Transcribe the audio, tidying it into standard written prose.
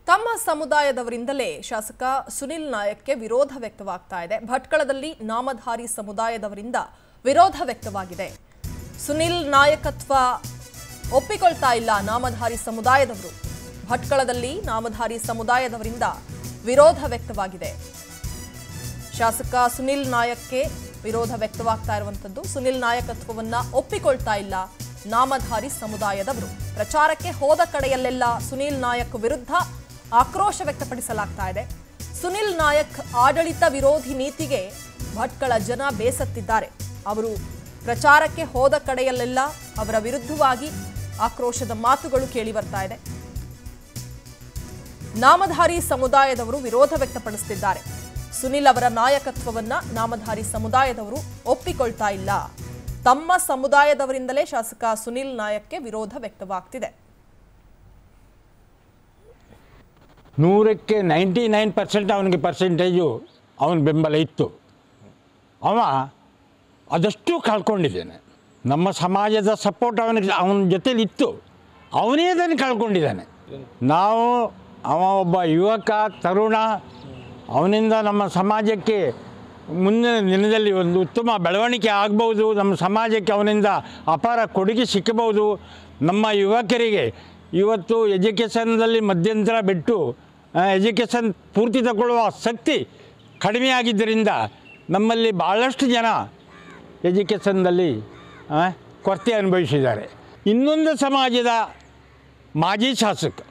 ತಮ್ಮ ಸಮುದಾಯದವರಿಂದಲೇ ಶಾಸಕ ಸುನಿಲ್ ನಾಯಕ್ಗೆ ವಿರೋಧ ವ್ಯಕ್ತವಾಗ್ತಾ ಇದೆ. ಭಟ್ಕಳದಲ್ಲಿ ನಾಮಧಾರಿ ಸಮುದಾಯದವರಿಂದ ವಿರೋಧ ವ್ಯಕ್ತವಾಗಿದೆ. ಸುನಿಲ್ ನಾಯಕತ್ವ ಒಪ್ಪಿಕೊಳ್ತಾ ಇಲ್ಲ ನಾಮಧಾರಿ ಸಮುದಾಯದವರು. ಭಟ್ಕಳದಲ್ಲಿ ನಾಮಧಾರಿ ಸಮುದಾಯದವರಿಂದ ವಿರೋಧ ವ್ಯಕ್ತವಾಗಿದೆ. ಶಾಸಕ ಸುನಿಲ್ ನಾಯಕ್ಗೆ ವಿರೋಧ ವ್ಯಕ್ತವಾಗ್ತಾ ಇರುವಂತದ್ದು. ಸುನಿಲ್ ನಾಯಕತ್ವವನ್ನ ಒಪ್ಪಿಕೊಳ್ತಾ ಇಲ್ಲ ನಾಮಧಾರಿ ಸಮುದಾಯದವರು. ಪ್ರಚಾರಕ್ಕೆ ಹೋದ ಕಡೆಯಲ್ಲೆಲ್ಲ ಸುನಿಲ್ ನಾಯಕ್ ವಿರುದ್ಧ ಆಕ್ರೋಶ ವ್ಯಕ್ತಪಡಿಸಲಾಗ್ತಾ ಇದೆ. ಸುನಿಲ್ ನಾಯಕ್ ಆಡಳಿತ ವಿರೋಧಿ ನೀತಿಗೆ ಭಟ್ಕಳ ಜನ ಬೇಸತ್ತಿದ್ದಾರೆ. ಅವರು ಪ್ರಚಾರಕ್ಕೆ ಹೋದ ಕಡೆಯಲ್ಲೆಲ್ಲ ಅವರ ವಿರುದ್ಧವಾಗಿ ಆಕ್ರೋಶದ ಮಾತುಗಳು ಕೇಳಿ ಬರ್ತಾ ಇದೆ. ನಾಮಧಾರಿ ಸಮುದಾಯದವರು ವಿರೋಧ ವ್ಯಕ್ತಪಡಿಸುತ್ತಿದ್ದಾರೆ. ಸುನಿಲ್ ಅವರ ನಾಯಕತ್ವವನ್ನ ನಾಮಧಾರಿ ಸಮುದಾಯದವರು ಒಪ್ಪಿಕೊಳ್ತಾ ಇಲ್ಲ. ತಮ್ಮ ಸಮುದಾಯದವರಿಂದಲೇ ಶಾಸಕ ಸುನಿಲ್ ನಾಯಕ್ಗೆ ವಿರೋಧ ವ್ಯಕ್ತವಾಗ್ತಿದೆ. 100ಕ್ಕೆ 99% ಅವನಿಗೆ ಪರ್ಸೆಂಟೇಜು ಅವನ ಬೆಂಬಲ ಇತ್ತು. ಅದಷ್ಟು ಕಳ್ಕೊಂಡಿದ್ದಾನೆ. ನಮ್ಮ ಸಮಾಜದ ಸಪೋರ್ಟ್ ಅವನ ಜೊತೆಲಿ ಇತ್ತು. ಅವನೇ ಅದನ್ನು ಕಳ್ಕೊಂಡಿದ್ದಾನೆ. ಅವ ಒಬ್ಬ ಯುವಕ ತರುಣ. ಅವನಿಂದ ನಮ್ಮ ಸಮಾಜಕ್ಕೆ ಮುಂದಿನ ದಿನದಲ್ಲಿ ಒಂದು ಉತ್ತಮ ಬೆಳವಣಿಗೆ ಆಗ್ಬೋದು. ನಮ್ಮ ಸಮಾಜಕ್ಕೆ ಅವನಿಂದ ಅಪಾರ ಕೊಡುಗೆ ಸಿಕ್ಕಬಹುದು. ನಮ್ಮ ಯುವಕರಿಗೆ ಇವತ್ತು ಎಜುಕೇಷನ್ದಲ್ಲಿ ಮಧ್ಯಂತರ ಬಿಟ್ಟು ಎಜುಕೇಷನ್ ಪೂರ್ತಿ ತಗೊಳ್ಳುವ ಶಕ್ತಿ ಕಡಿಮೆ ಆಗಿದ್ದರಿಂದ ನಮ್ಮಲ್ಲಿ ಭಾಳಷ್ಟು ಜನ ಎಜುಕೇಷನ್ದಲ್ಲಿ ಕೊರತೆ ಅನುಭವಿಸಿದ್ದಾರೆ. ಇನ್ನೊಂದು ಸಮಾಜದ ಮಾಜಿ ಶಾಸಕ